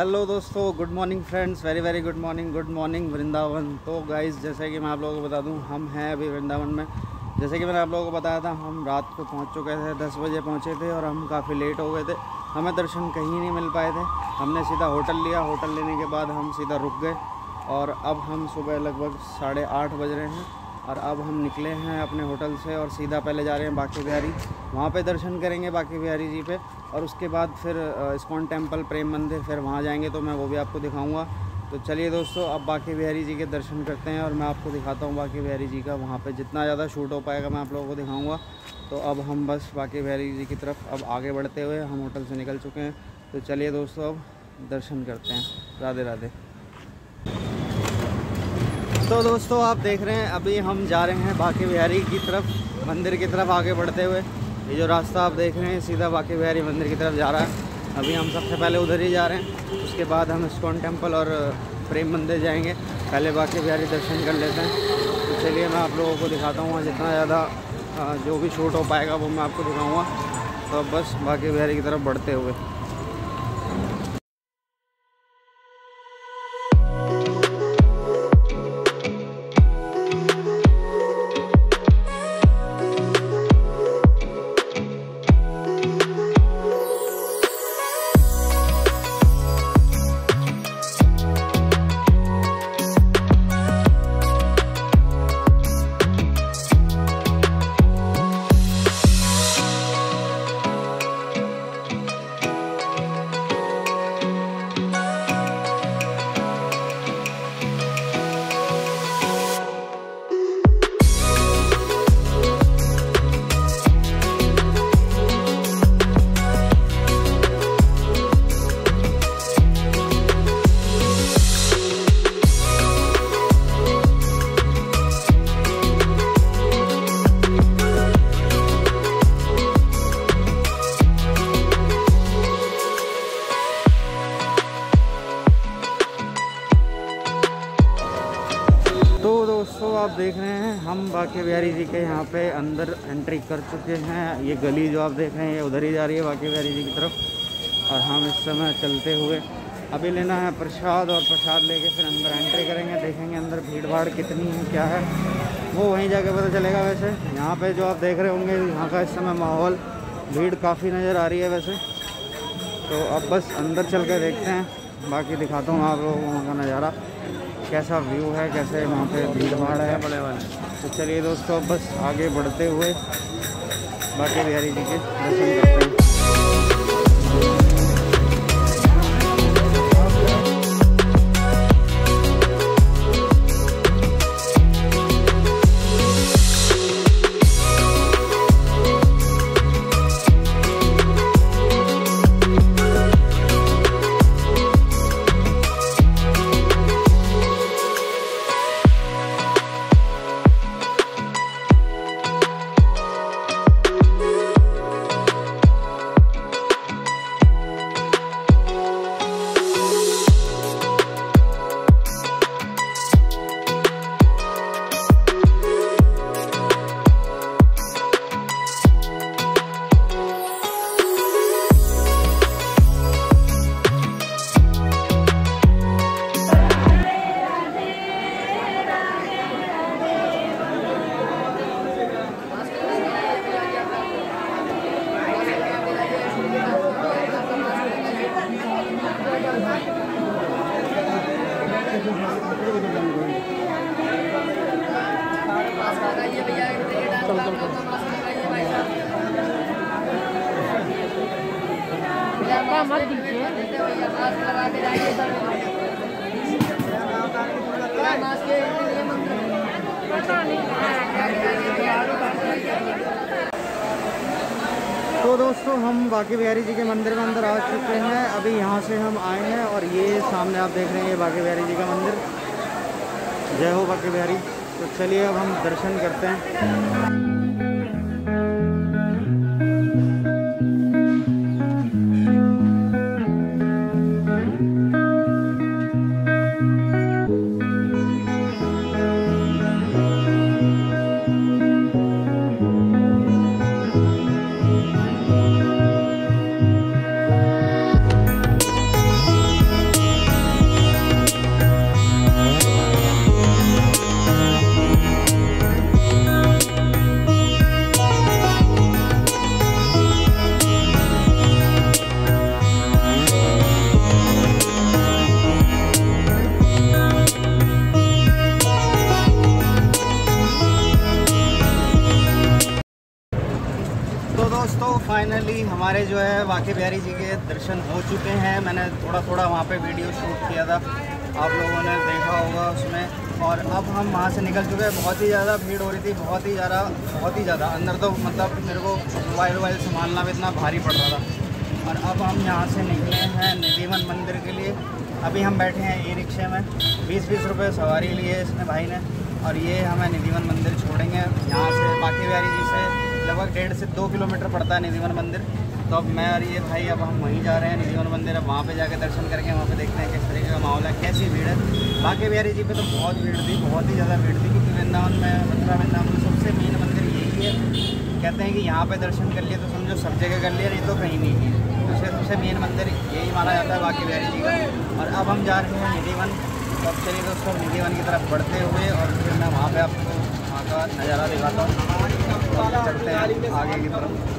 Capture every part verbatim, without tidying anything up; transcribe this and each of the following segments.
Hello दोस्तों, good morning friends, very very good morning good morning Vrindavan. तो guys, जैसे कि मैं आप लोगों को बता दूं, हम हैं अभी वृंदावन में। जैसे कि मैंने आप लोगों को बताया था, हम रात को पहुंच चुके थे, दस बजे पहुंचे थे और हम काफ़ी लेट हो गए थे। हमें दर्शन कहीं नहीं मिल पाए थे। हमने सीधा होटल लिया, होटल लेने के बाद हम सीधा रुक गए और अब हम सुबह लगभग साढ़े आठ बज रहे हैं और अब हम निकले हैं अपने होटल से और सीधा पहले जा रहे हैं बांके बिहारी। वहाँ पे दर्शन करेंगे बांके बिहारी जी पे और उसके बाद फिर इस्कॉन टेम्पल, प्रेम मंदिर, फिर वहाँ जाएंगे तो मैं वो भी आपको दिखाऊंगा। तो चलिए दोस्तों, अब बांके बिहारी जी के दर्शन करते हैं और मैं आपको दिखाता हूँ बांके बिहारी जी का। वहाँ पे जितना ज़्यादा शूट हो पाएगा मैं आप लोगों को दिखाऊँगा। तो अब हम बस बांके बिहारी जी की तरफ अब आगे बढ़ते हुए हम होटल से निकल चुके हैं। तो चलिए दोस्तों, अब दर्शन करते हैं। राधे राधे। तो दोस्तों, आप देख रहे हैं अभी हम जा रहे हैं बांके बिहारी की तरफ, मंदिर की तरफ आगे बढ़ते हुए। ये जो रास्ता आप देख रहे हैं सीधा बांके बिहारी मंदिर की तरफ जा रहा है। अभी हम सबसे पहले उधर ही जा रहे हैं, उसके बाद हम इस्कॉन टेम्पल और प्रेम मंदिर जाएंगे। पहले बांके बिहारी दर्शन कर लेते हैं। तो चलिए मैं आप लोगों को दिखाता हूँ, जितना ज़्यादा जो भी शूट हो पाएगा वो मैं आपको दिखाऊँगा। तो अब बस बांके बिहारी की तरफ बढ़ते हुए। तो दोस्तों, आप देख रहे हैं हम बांके बिहारी जी के यहाँ पे अंदर एंट्री कर चुके हैं। ये गली जो आप देख रहे हैं ये उधर ही जा रही है बांके बिहारी जी की तरफ और हम इस समय चलते हुए अभी लेना है प्रसाद और प्रसाद लेके फिर अंदर एंट्री करेंगे। देखेंगे अंदर भीड़ भाड़ कितनी है, क्या है, वो वहीं जाके पता चलेगा। वैसे यहाँ पे जो आप देख रहे होंगे यहाँ का इस समय माहौल, भीड़ काफ़ी नज़र आ रही है वैसे। तो अब बस अंदर चल के देखते हैं, बाकी दिखाता हूँ आप लोगों को वहाँ का नज़ारा, कैसा व्यू है, कैसे वहाँ पे भीड़ भाड़ है बड़े वाले। तो चलिए दोस्तों, बस आगे बढ़ते हुए बांके बिहारी जी के दर्शन करते हैं। मत दीजिए। तो दोस्तों, हम बांके बिहारी जी के मंदिर में अंदर आ चुके हैं। अभी यहाँ से हम आए हैं और ये सामने आप देख रहे हैं ये बांके बिहारी जी का मंदिर। जय हो बांके बिहारी। तो चलिए अब हम दर्शन करते हैं। हमारे जो है बांके बिहारी जी के दर्शन हो चुके हैं। मैंने थोड़ा थोड़ा वहाँ पे वीडियो शूट किया था, आप लोगों ने देखा होगा उसमें। और अब हम वहाँ से निकल चुके हैं। बहुत ही ज़्यादा भीड़ हो रही थी, बहुत ही ज़्यादा बहुत ही ज़्यादा अंदर तो मतलब मेरे को मोबाइल वोबाइल संभालना भी इतना भारी पड़ रहा था। और अब हम यहाँ से निकले हैं निधिवन मंदिर के लिए। अभी हम बैठे हैं ई रिक्शे में, बीस बीस रुपये सवारी लिए इसने भाई ने, और ये हमें निधिवन मंदिर छोड़ेंगे। यहाँ से बांके बिहारी जी से लगभग डेढ़ से दो किलोमीटर पड़ता है निधिवन मंदिर। तो अब मैं और ये भाई अब हम वहीं जा रहे हैं निधिवन मंदिर। अब वहाँ पे जाके दर्शन करके वहाँ पे देखते हैं किस तरीके का माहौल है, कैसी भीड़ है। बांके बिहारी जी पे तो बहुत भीड़ थी, बहुत ही ज़्यादा भीड़ थी, क्योंकि वृंदावन में मथुरा वृंदावन में सबसे मेन मंदिर यही है। कहते हैं कि यहाँ पे दर्शन कर लिए तो समझो सब जगह कर लिया, नहीं तो कहीं नहीं है। दूसरे सबसे मेन मंदिर यही माना जाता है बांके बिहारी जी का। और अब हम जा रहे हैं निधिवन। तो अब चलिए दोस्तों निधिवन की तरफ बढ़ते हुए और फिर मैं वहाँ पे आपको वहाँ का नज़ारा दिखाता हूँ। तो चलते हैं आगे की तरफ।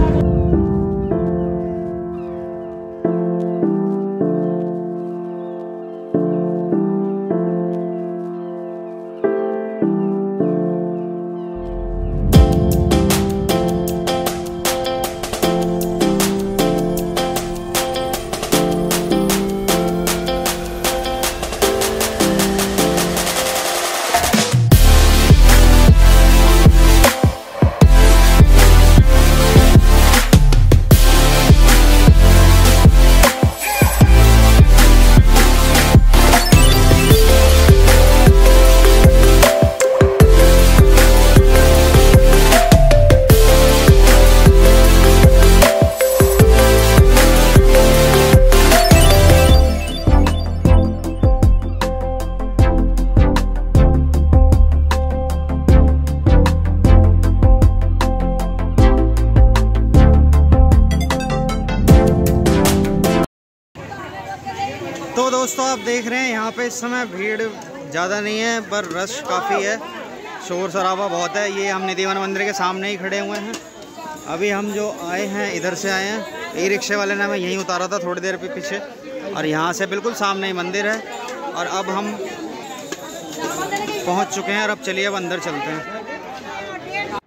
तो दोस्तों आप देख रहे हैं यहाँ पे इस समय भीड़ ज़्यादा नहीं है, पर रश काफ़ी है, शोर शराबा बहुत है। ये हम निधिवन मंदिर के सामने ही खड़े हुए हैं। अभी हम जो आए हैं इधर से आए हैं, ई रिक्शे वाले ने हमें यहीं उतारा था थोड़ी देर पे पीछे, और यहाँ से बिल्कुल सामने ही मंदिर है। और अब हम पहुँच चुके हैं और अब चलिए अब अंदर चलते हैं।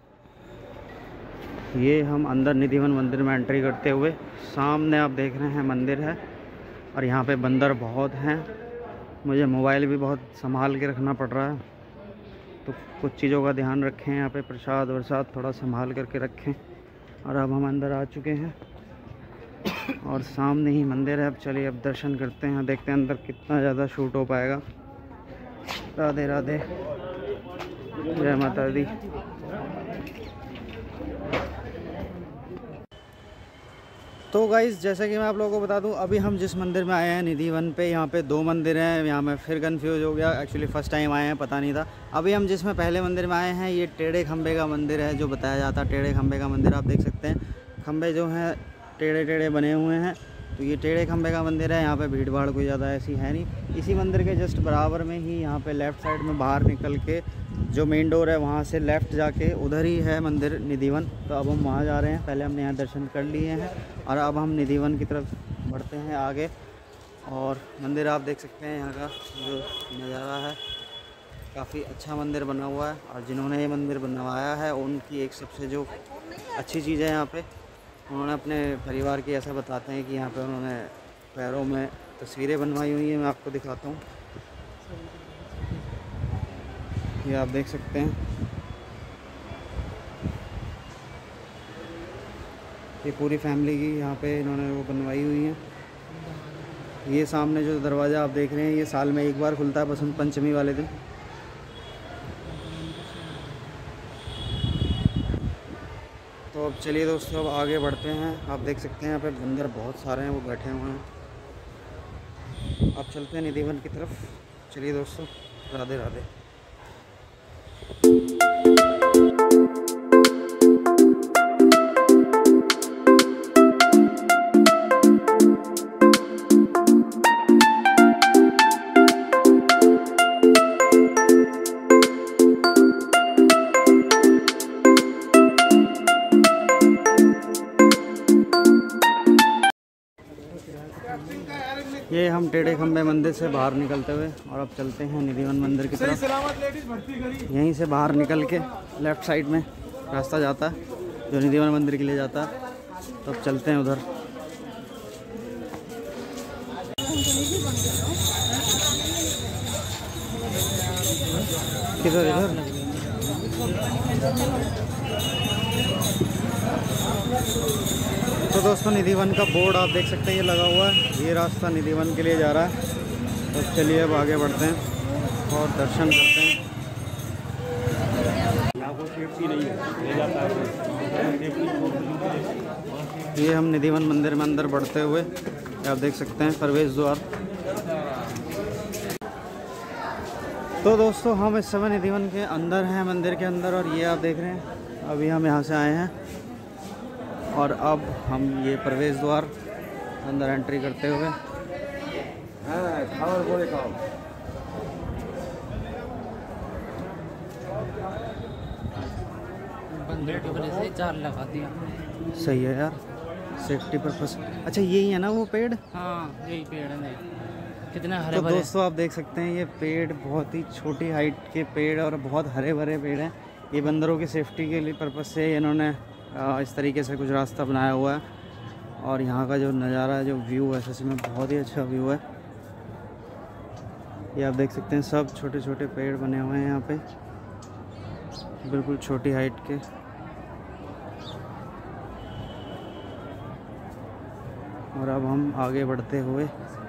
ये हम अंदर निधिवन मंदिर में एंट्री करते हुए, सामने आप देख रहे हैं मंदिर है। और यहाँ पे बंदर बहुत हैं, मुझे मोबाइल भी बहुत संभाल के रखना पड़ रहा है, तो कुछ चीज़ों का ध्यान रखें। यहाँ पे प्रसाद वरसाद थोड़ा संभाल करके रखें। और अब हम अंदर आ चुके हैं और सामने ही मंदिर है। अब चलिए अब दर्शन करते हैं, देखते हैं अंदर कितना ज़्यादा शूट हो पाएगा। राधे राधे, जय माता दी। तो गाइज़ जैसा कि मैं आप लोगों को बता दूं, अभी हम जिस मंदिर में आए हैं निधिवन पे, यहाँ पे दो मंदिर हैं। यहाँ मैं फिर कंफ्यूज हो गया, एक्चुअली फ़र्स्ट टाइम आए हैं, पता नहीं था। अभी हम जिसमें पहले मंदिर में आए हैं, ये टेढ़े खंबे का मंदिर है, जो बताया जाता है टेढ़े खंबे का मंदिर। आप देख सकते हैं खंबे जो हैं टेढ़े टेढ़े बने हुए हैं, तो ये टेढ़े खंबे का मंदिर है। यहाँ पे भीड़ भाड़ कोई ज़्यादा ऐसी है नहीं। इसी मंदिर के जस्ट बराबर में ही यहाँ पे लेफ़्ट साइड में बाहर निकल के जो मेन डोर है, वहाँ से लेफ़्ट जाके उधर ही है मंदिर निधिवन। तो अब हम वहाँ जा रहे हैं। पहले हमने यहाँ दर्शन कर लिए हैं और अब हम निधिवन की तरफ बढ़ते हैं आगे। और मंदिर आप देख सकते हैं, यहाँ का जो नज़ारा है, काफ़ी अच्छा मंदिर बना हुआ है। और जिन्होंने ये मंदिर बनवाया है, उनकी एक सबसे जो अच्छी चीज़ है यहाँ पे, उन्होंने अपने परिवार की ऐसा बताते हैं कि यहाँ पे उन्होंने पैरों में तस्वीरें बनवाई हुई हैं। मैं आपको दिखाता हूँ, ये आप देख सकते हैं। ये पूरी फैमिली की यहाँ पे इन्होंने वो बनवाई हुई है। ये सामने जो दरवाज़ा आप देख रहे हैं, ये साल में एक बार खुलता है, बसंत पंचमी वाले दिन। तो अब चलिए दोस्तों अब आगे बढ़ते हैं। आप देख सकते हैं यहाँ पे बंदर बहुत सारे हैं, वो बैठे हुए हैं। अब चलते हैं निधिवन की तरफ। चलिए दोस्तों, राधे राधे। ये हम टेढ़े खंबे मंदिर से बाहर निकलते हुए और अब चलते हैं निधिवन मंदिर की तरफ। यहीं से बाहर निकल के लेफ़्ट साइड में रास्ता जाता है जो निधिवन मंदिर के लिए जाता है। तो अब चलते हैं उधर। किधर इधर? तो दोस्तों निधि वन का बोर्ड आप देख सकते हैं ये लगा हुआ है, ये रास्ता निधि वन के लिए जा रहा है। तो चलिए अब आगे बढ़ते हैं और दर्शन करते हैं। ये हम निधि वन मंदिर में अंदर बढ़ते हुए आप देख सकते हैं प्रवेश द्वार। तो दोस्तों हम इस समय निधि वन के अंदर हैं, मंदिर के अंदर, और ये आप देख रहे हैं अभी हम यहाँ से आए हैं और अब हम ये प्रवेश द्वार अंदर एंट्री करते हुए खाओ बोले खाओ। बंदर की वजह से चार लगा दिया। सही है यार, सेफ्टी पर्पस। अच्छा यही है ना वो पेड़? हाँ यही पेड़ है, कितने हरे तो भरे। दोस्तों आप देख सकते हैं ये पेड़ बहुत ही छोटी हाइट के पेड़ और बहुत हरे भरे पेड़ हैं। ये बंदरों की सेफ्टी के लिए पर्पस से इन्होंने इस तरीके से कुछ रास्ता बनाया हुआ है। और यहाँ का जो नज़ारा है, जो व्यू है, सच में बहुत ही अच्छा व्यू है। ये आप देख सकते हैं सब छोटे छोटे पेड़ बने हुए हैं यहाँ पे, बिल्कुल छोटी हाइट के। और अब हम आगे बढ़ते हुए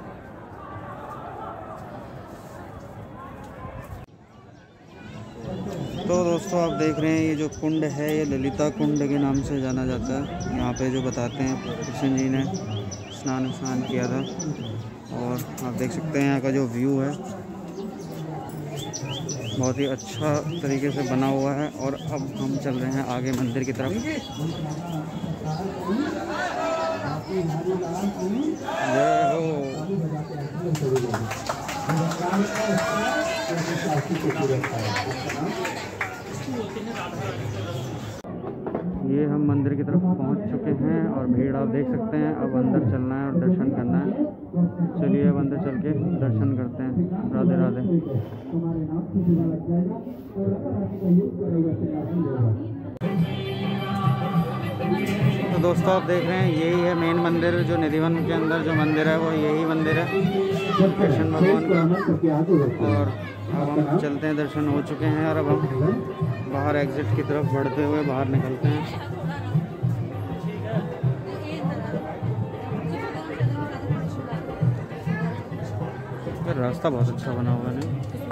तो दोस्तों आप देख रहे हैं ये जो कुंड है ये ललिता कुंड के नाम से जाना जाता है। यहाँ पे जो बताते हैं कृष्ण जी ने स्नान स्नान किया था। और आप देख सकते हैं यहाँ का जो व्यू है बहुत ही अच्छा तरीके से बना हुआ है। और अब हम चल रहे हैं आगे मंदिर की तरफ। जय हो। ये हम मंदिर की तरफ पहुंच चुके हैं और भीड़ आप देख सकते हैं। अब अंदर चलना है और दर्शन करना है। चलिए अब अंदर चल के दर्शन करते हैं। राधे राधे। तो दोस्तों आप देख रहे हैं यही है मेन मंदिर, जो निधि वन के अंदर जो मंदिर है वो यही मंदिर है कृष्ण भगवान का। और अब हम चलते हैं, दर्शन हो चुके हैं और अब हम बाहर एग्जिट की तरफ बढ़ते हुए बाहर निकलते हैं। रास्ता बहुत अच्छा बना हुआ है।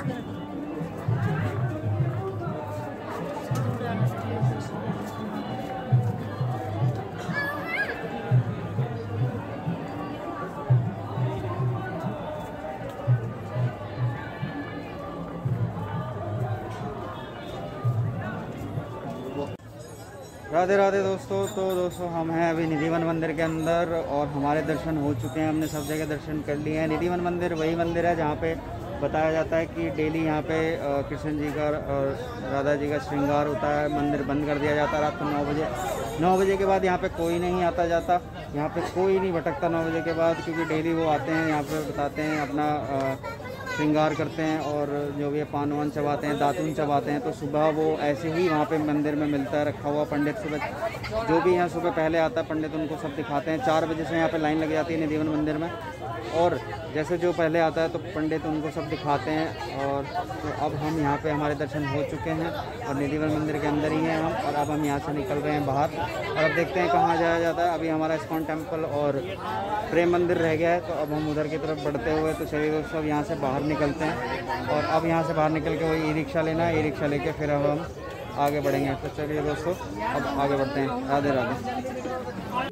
राधे राधे दोस्तों। तो दोस्तों हम हैं अभी निधि वन मंदिर के अंदर और हमारे दर्शन हो चुके हैं। हमने सब जगह दर्शन कर लिए हैं। निधि वन मंदिर वही मंदिर है जहाँ पे बताया जाता है कि डेली यहाँ पे कृष्ण जी का और राधा जी का श्रृंगार होता है। मंदिर बंद कर दिया जाता है रात को नौ बजे। नौ बजे के बाद यहाँ पे कोई नहीं आता जाता, यहाँ पे कोई नहीं भटकता नौ बजे के बाद, क्योंकि डेली वो आते हैं यहाँ पे, बताते हैं अपना श्रृंगार करते हैं और जो भी पान वान चबाते हैं, दातून चबाते हैं। तो सुबह वो ऐसे ही वहाँ पे मंदिर में मिलता है रखा हुआ। पंडित सुबह जो भी यहाँ सुबह पहले आता है पंडित उनको सब दिखाते हैं। चार बजे से यहाँ पे लाइन लग जाती है निधि वन मंदिर में। और जैसे जो पहले आता है तो पंडित उनको सब दिखाते हैं। और तो अब हम यहाँ पे हमारे दर्शन हो चुके हैं और निधि वन मंदिर के अंदर ही हैं हम। और अब हम यहाँ से निकल रहे हैं बाहर और अब देखते हैं कहाँ जाया जाता है। अभी हमारा इस्कॉन टेम्पल और प्रेम मंदिर रह गया है, तो अब हम उधर की तरफ बढ़ते हुए तो चलिए दोस्तों अब यहाँ से बाहर निकलते हैं। और अब यहाँ से बाहर निकल के वही ई रिक्शा लेना है, ई रिक्शा लेके फिर अब हम आगे बढ़ेंगे। तो चलिए दोस्तों अब आगे बढ़ते हैं। राधे राधे।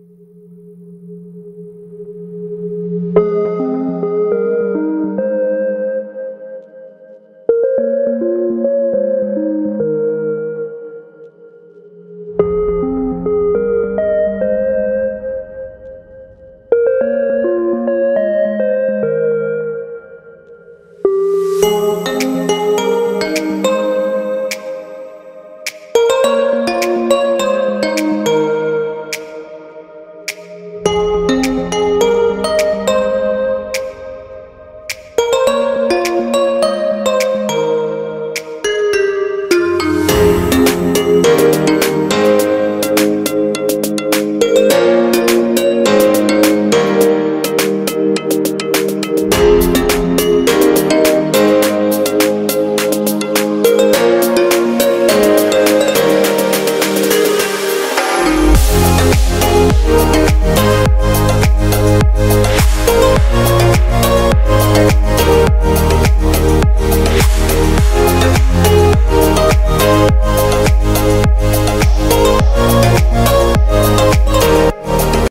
you